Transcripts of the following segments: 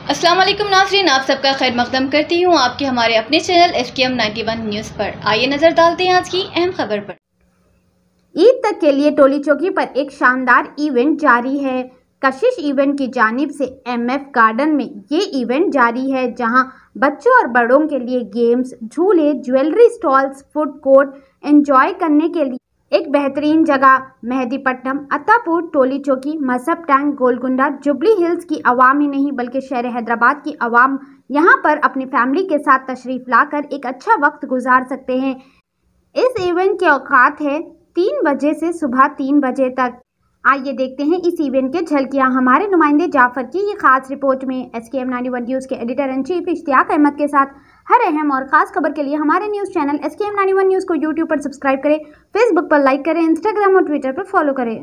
अस्सलाम वालेकुम नाज़रीन, आप सबका खैर मकदम करती हूँ आपके हमारे अपने चैनल SKM 91 न्यूज़ पर। आइए नज़र डालते हैं आज की अहम खबर पर। ईद तक के लिए टोली चौकी पर एक शानदार इवेंट जारी है। कशिश इवेंट की जानिब से MF गार्डन में ये इवेंट जारी है, जहां बच्चों और बड़ों के लिए गेम्स, झूले, jewellery stalls, food court enjoy करने के लिए एक बेहतरीन जगह मेहदीपट्टनम, अत्तापुर, टोली चौकी, मसहब टैंक, गोलकुंडा, जुबली हिल्स की आवाम ही नहीं बल्कि शहर हैदराबाद की आवाम यहां पर अपनी फैमिली के साथ तशरीफ लाकर एक अच्छा वक्त गुजार सकते हैं। इस इवेंट के औकात है 3 बजे से सुबह 3 बजे तक। आइए देखते हैं इस इवेंट के झलकियां हमारे नुमाइंदे जाफर की ये खास रिपोर्ट में। SKM 91 न्यूज़ के editor in chief Ishtiaq Ahmed के साथ हर अहम और खास खबर के लिए हमारे न्यूज़ चैनल SKM 91 न्यूज़ को यूट्यूब पर सब्सक्राइब करें, फेसबुक पर लाइक करें, इंस्टाग्राम और ट्विटर पर फॉलो करें।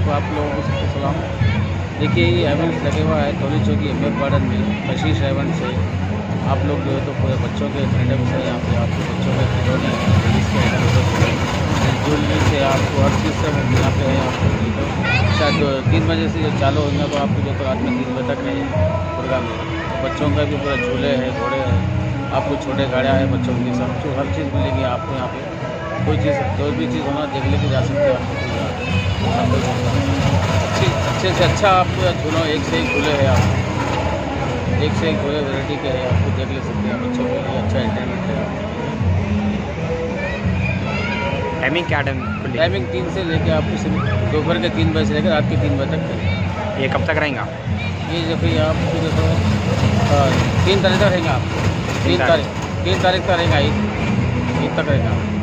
सबको आप लोगों को सबको सलाम। देखिए ये इवेंट्स लगे हुआ है टोली चौकी एमएफ गार्डन में कशिश इवेंट से आप लोग जो है तो पूरे बच्चों के आइटम्स है यहाँ पे आपके बच्चों के खिलौने ज्वेलरी से आपको हर चीज़ से यहाँ पे है। आपको शायद 3 बजे से जो चालू होगा तो आपको जो तो रात में 3 बजे तक है प्रोग्राम में। तो बच्चों का भी पूरा झूले है, घोड़े हैं, आपको छोटे गाड़ियाँ हैं बच्चों की, सब कुछ हर चीज़ मिलेगी आपको यहाँ पे। कोई चीज़ जो भी चीज़ होना देख लेके जा सकते हैं आपको। अच्छे से अच्छा आपको झूलो एक से एक झूले हैं, आप एक से एक झूले वैरायटी के हैं, आपको देख ले सकते हैं। बच्चों के लिए अच्छा एंटरटेनमेंट है। टाइमिंग क्या टाइमिंग 3 से लेके आपको सिर्फ दोपहर के 3 बजे से लेकर रात के 3 बजे तक है। ये कब तक रहेगा? ये देखो ये आपको देखो 3 तारीख तक रहेगा। आपको 3 तारीख तक रहेगा, ईद तक रहेगा।